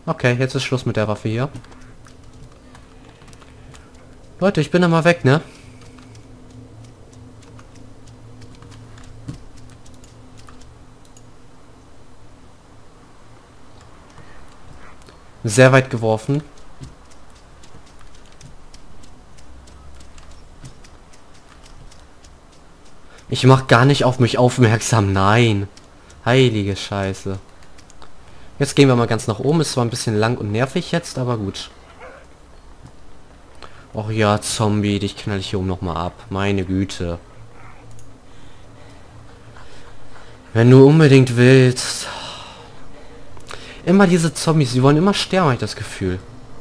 Okay, jetzt ist Schluss mit der Waffe hier. Leute, ich bin da mal weg, ne? Sehr weit geworfen. Ich mach gar nicht auf mich aufmerksam. Nein. Heilige Scheiße. Jetzt gehen wir mal ganz nach oben. Ist zwar ein bisschen lang und nervig jetzt, aber gut. Och ja, Zombie, dich knall ich hier oben nochmal ab. Meine Güte. Wenn du unbedingt willst. Immer diese Zombies, die wollen immer sterben, habe ich das Gefühl.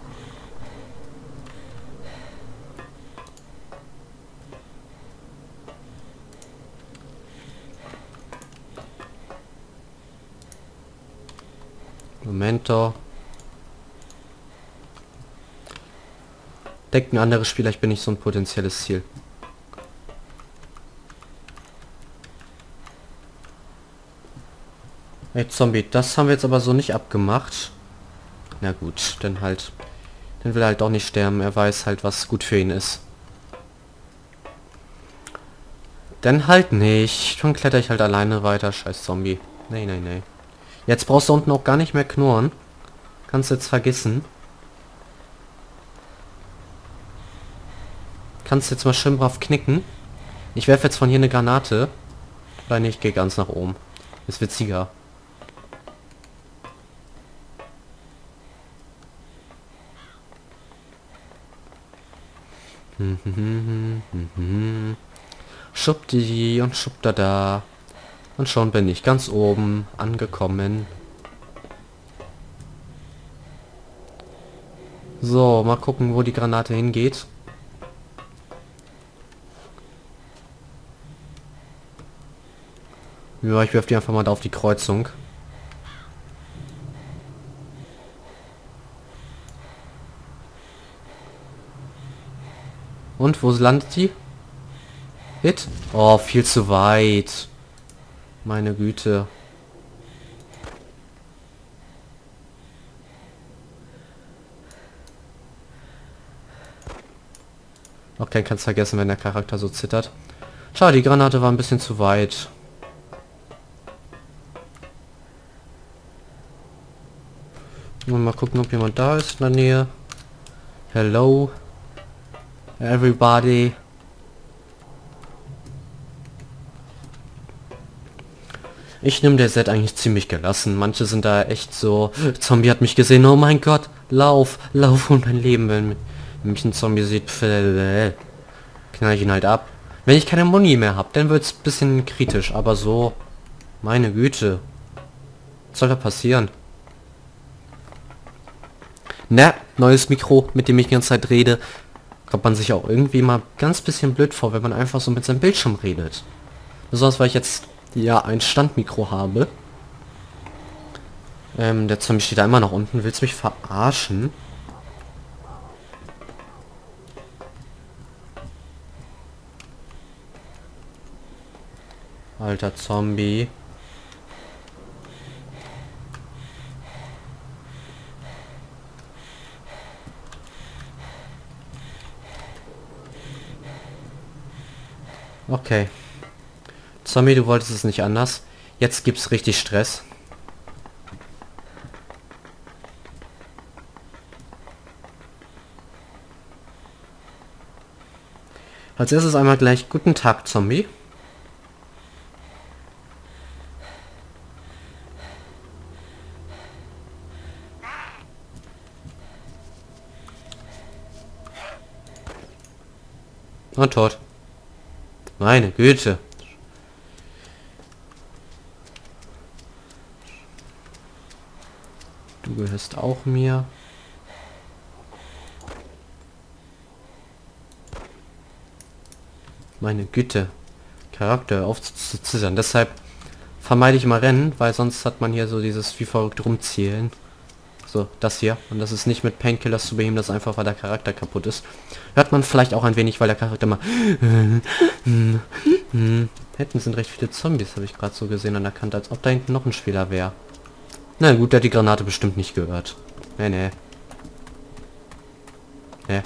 Momento. Denkt ein anderes Spieler, ich bin nicht so ein potenzielles Ziel. Hey Zombie, das haben wir jetzt aber so nicht abgemacht. Na gut, dann halt. Dann will er halt auch nicht sterben. Er weiß halt, was gut für ihn ist. Dann halt nicht. Dann kletter ich halt alleine weiter. Scheiß Zombie. Nee, nee, nee. Jetzt brauchst du unten auch gar nicht mehr knurren. Kannst jetzt vergessen. Kannst jetzt mal schön brav knicken. Ich werfe jetzt von hier eine Granate. Oder nicht, ich gehe ganz nach oben. Ist witziger. Schubdi und schubdada. Und schon bin ich ganz oben angekommen. So, mal gucken, wo die Granate hingeht. Ja, ich werfe die einfach mal da auf die Kreuzung. Und, wo landet die? Hit? Oh, viel zu weit. Meine Güte. Okay, kannst vergessen, wenn der Charakter so zittert. Schade, die Granate war ein bisschen zu weit. Mal gucken, ob jemand da ist in der Nähe. Hello. Everybody. Ich nehme der Set eigentlich ziemlich gelassen. Manche sind da echt so... Zombie hat mich gesehen. Oh mein Gott. Lauf. Lauf um dein Leben. Wenn mich ein Zombie sieht, knall ich ihn halt ab. Wenn ich keine Muni mehr habe, dann wird es ein bisschen kritisch. Aber so... Meine Güte. Was soll da passieren? Na, neues Mikro, mit dem ich die ganze Zeit rede. Kommt man sich auch irgendwie mal ganz bisschen blöd vor, wenn man einfach so mit seinem Bildschirm redet. Besonders weil ich jetzt ja ein Standmikro habe. Der Zombie steht da immer noch unten. Willst du mich verarschen? Alter Zombie. Okay. Zombie, du wolltest es nicht anders. Jetzt gibt's richtig Stress. Als erstes einmal gleich guten Tag, Zombie. Und tot. Meine Güte. Du gehörst auch mir. Meine Güte. Charakter aufzuzittern. Deshalb vermeide ich mal Rennen, weil sonst hat man hier so dieses wie verrückt rumzielen. So, das hier. Und das ist nicht mit Painkillers zu beheben, das einfach, weil der Charakter kaputt ist. Hört man vielleicht auch ein wenig, weil der Charakter mal... Hinten sind recht viele Zombies, habe ich gerade so gesehen an der Kante, als ob da hinten noch ein Spieler wäre. Na gut, der hat die Granate bestimmt nicht gehört. Nee, nee. Nee.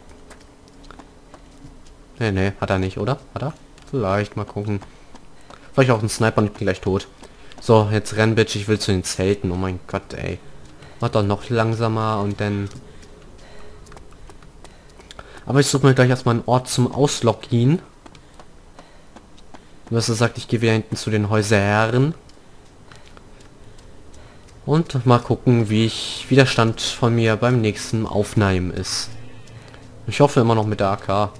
Nee, nee, hat er nicht, oder? Hat er? Vielleicht, mal gucken. Vielleicht auch ein Sniper und ich bin gleich tot. So, jetzt renn, Bitch, ich will zu den Zelten. Oh mein Gott, ey. Mach doch noch langsamer und dann... Aber ich suche mir gleich erstmal einen Ort zum Ausloggen. Was er sagt, ich gehe wieder hinten zu den Häusern. Und mal gucken, wie der Stand von mir beim nächsten Aufnehmen ist. Ich hoffe immer noch mit der AK.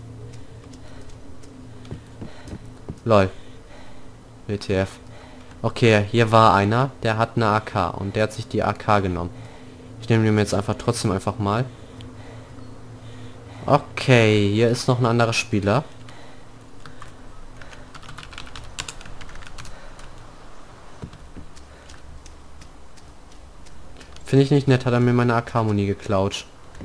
Lol. WTF. Okay, hier war einer, der hat eine AK und der hat sich die AK genommen. Ich nehme mir jetzt einfach trotzdem einfach mal. Okay, hier ist noch ein anderer Spieler. Finde ich nicht nett, hat er mir meine AK-Muni geklaut.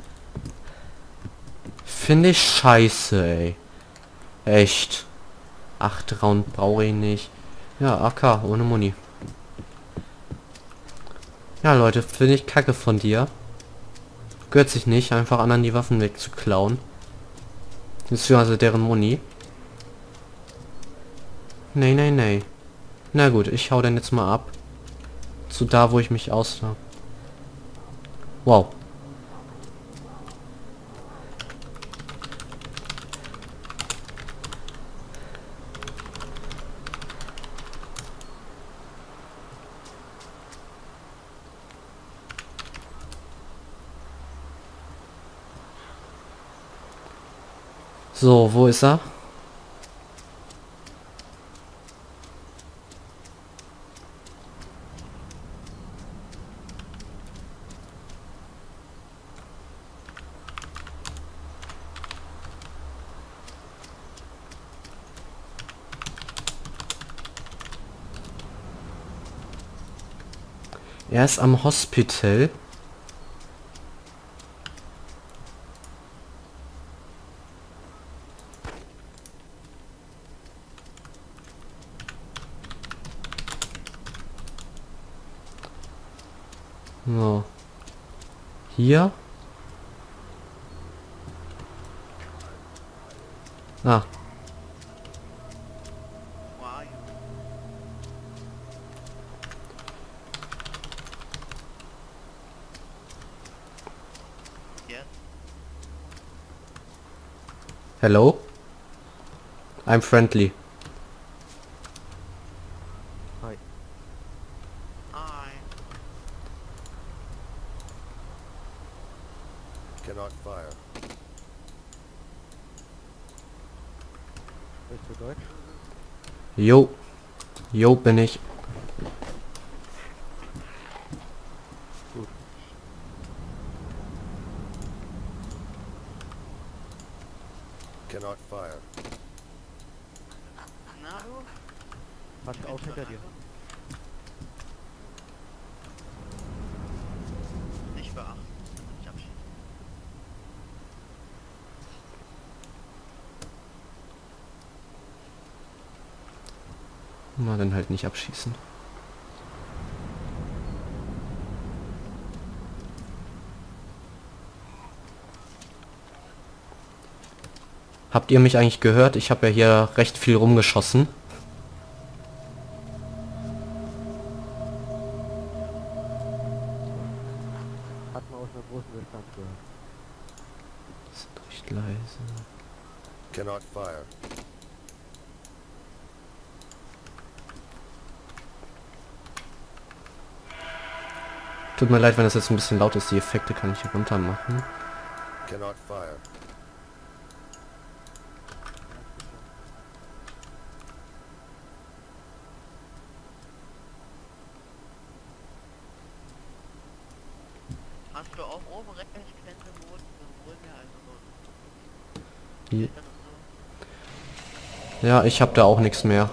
Finde ich scheiße, ey. Echt. 8 Round brauche ich nicht. Ja, AK, ohne Muni. Ja, Leute, finde ich kacke von dir. Gehört sich nicht, einfach anderen die Waffen wegzuklauen. Beziehungsweise deren Muni. Nee, nee, nee. Na gut, ich hau dann jetzt mal ab. Zu da, wo ich mich aus... Wow. So, wo ist er? Er ist am Hospital. So. Hier. Ah. Hello? I'm friendly. Hi. Hi. Cannot fire. Bist du Deutsch? Jo. Jo, bin ich. Gut. Cannot fire. Na du? Pass auf hinter dir. Nicht beachten. Ich abschießen. Na, dann halt nicht abschießen. Habt ihr mich eigentlich gehört? Ich habe ja hier recht viel rumgeschossen. Hat man aus einer großen Distanz gehört. Ist recht leise. Cannot fire. Tut mir leid, wenn das jetzt ein bisschen laut ist. Die Effekte kann ich hier runter machen. Cannot fire. Hast du auch oben rechts Glänze Symbol mehr, also so Hier. Blättern und so? Ja, ich habe da auch nichts mehr.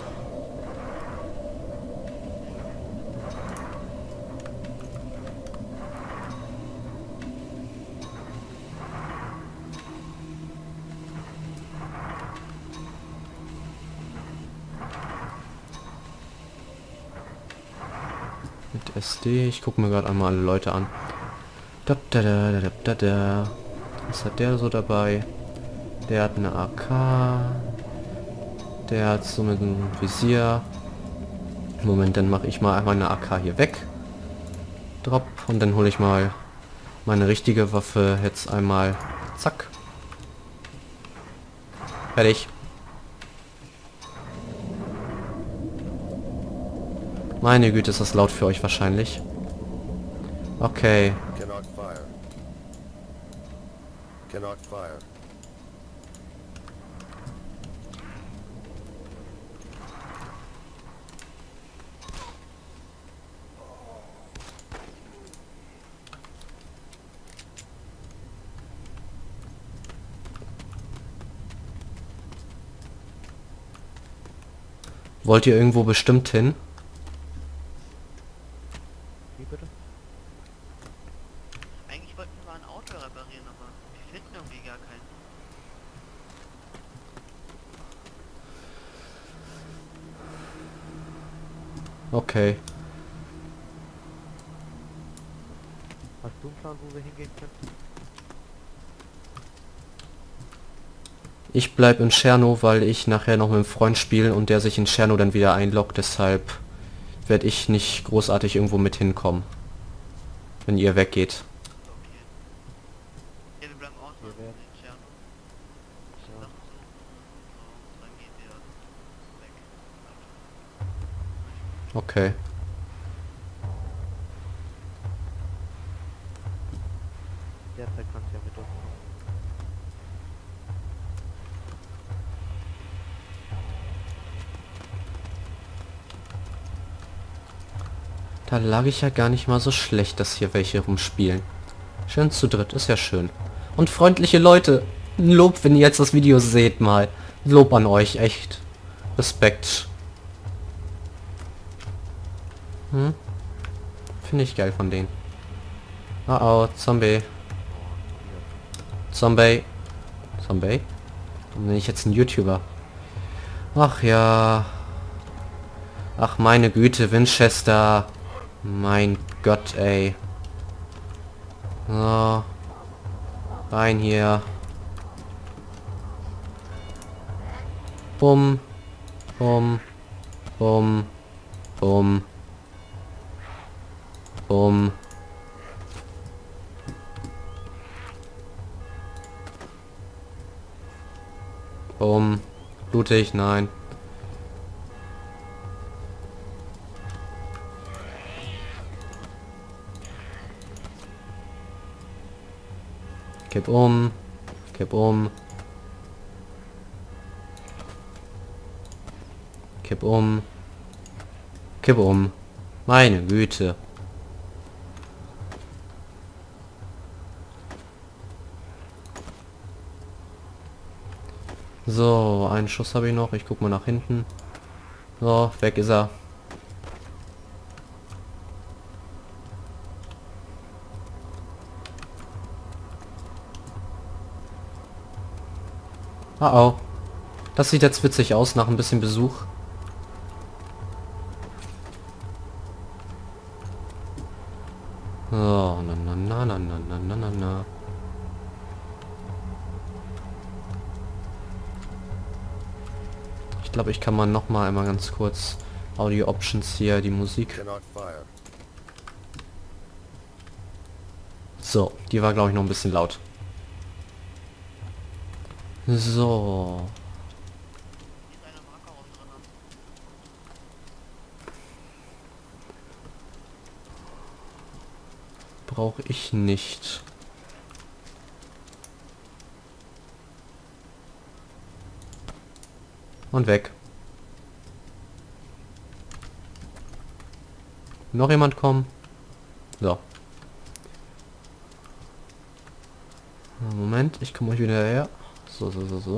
Mit SD, ich gucke mir gerade einmal alle Leute an. Da, da, da, da, da, da. Was hat der so dabei? Der hat eine AK. Der hat so mit einem Visier. Moment, dann mache ich mal einmal eine AK hier weg. Drop. Und dann hole ich mal meine richtige Waffe jetzt einmal. Zack. Fertig. Meine Güte, ist das laut für euch wahrscheinlich. Okay. Cannot fire. Cannot fire. Wollt ihr irgendwo bestimmt hin? Wie bitte? Eigentlich wollten wir mal ein Auto reparieren, aber wir finden irgendwie gar keinen. Okay. Hast du einen Plan, wo wir hingehen können? Ich bleib in Tscherno, weil ich nachher noch mit einem Freund spiele und der sich in Tscherno dann wieder einloggt. Deshalb werde ich nicht großartig irgendwo mit hinkommen, wenn ihr weggeht. Okay. Ja, wir bleiben auch Wir noch werden- in Tscherno. Ja. Sachen suchen. So, dann geht ihr weg. Okay. Derzeit kannst du ja mit uns kommen. Da lag ich ja gar nicht mal so schlecht, dass hier welche rumspielen. Schön zu dritt, ist ja schön. Und freundliche Leute. Ein Lob, wenn ihr jetzt das Video seht mal. Lob an euch, echt. Respekt. Hm? Finde ich geil von denen. Oh oh, Zombie. Zombie. Zombie? Warum bin ich jetzt ein YouTuber? Ach ja. Ach meine Güte, Winchester. Mein Gott, ey. So. Rein hier. Bumm. Bumm. Bumm. Bumm. Bumm. Bumm. Blutig, nein. Kipp um. Kipp um. Kipp um. Kipp um. Meine Güte. So, einen Schuss habe ich noch. Ich guck mal nach hinten. So, weg ist er. Oh oh. Das sieht jetzt witzig aus nach ein bisschen Besuch. Oh, na na na na na na na na na. Ich glaube, ich kann mal noch mal einmal ganz kurz Audio Options hier, die Musik. Cannot fire. So, die war glaube ich noch ein bisschen laut. So. Hier ist eine Marke auch drin. Brauche ich nicht. Und weg. Noch jemand kommen? So. Moment, ich komme euch wieder her. So.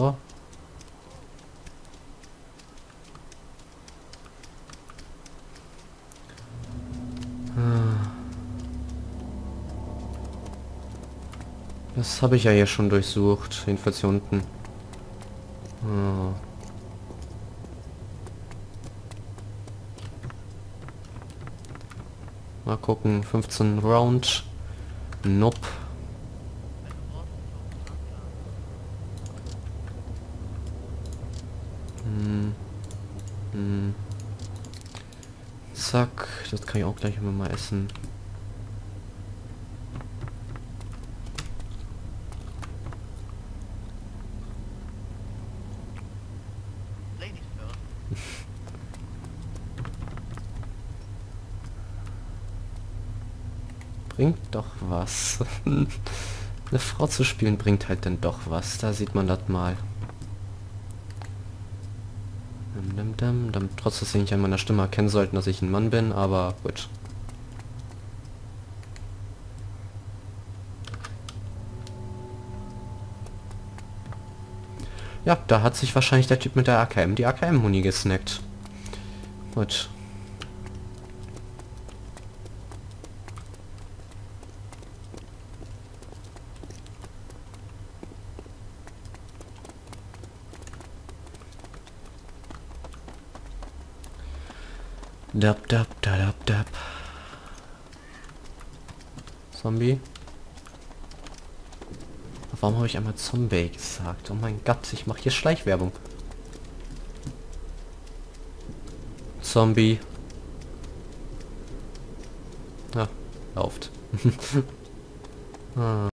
Das habe ich ja hier schon durchsucht. Jedenfalls hier unten. Mal gucken. 15 Round. Nope. Wenn du brauchst, ist auch klar. Zack, das kann ich auch gleich immer mal essen. Ladies first. Bringt doch was. Eine Frau zu spielen bringt halt dann doch was. Da sieht man das mal. Trotz dass sie nicht an meiner Stimme erkennen sollten, dass ich ein Mann bin, aber gut. Ja, da hat sich wahrscheinlich der Typ mit der AKM die AKM-Muni gesnackt. Gut. Dab, dab, da, dab, dab. Zombie? Warum habe ich einmal Zombie gesagt? Oh mein Gott, ich mache hier Schleichwerbung. Zombie. Ja, lauft. Ah.